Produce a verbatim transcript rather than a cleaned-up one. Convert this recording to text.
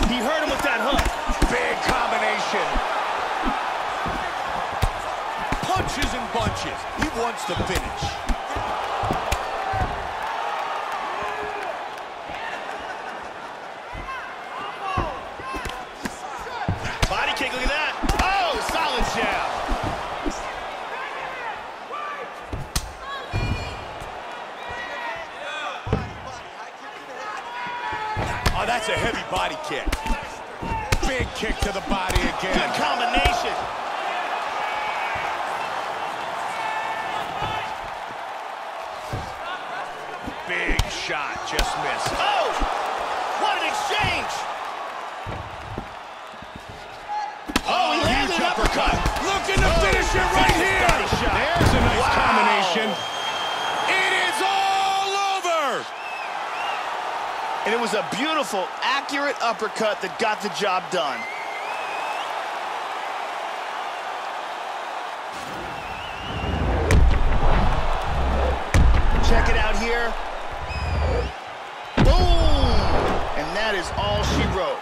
He hurt him with that hook. Big combination. Punches and bunches. He wants to finish. Body kick, look at that. Oh, solid jab. Oh, that's a heavy body kick. Big kick to the body again. Good combination. Big shot, just missed. Oh, what an exchange. Oh, he landed an uppercut. Looking to finish it right here. There's a nice Wow. combination. It is all over. And it was a beautiful, accurate uppercut that got the job done. Check it out here. Boom! And that is all she wrote.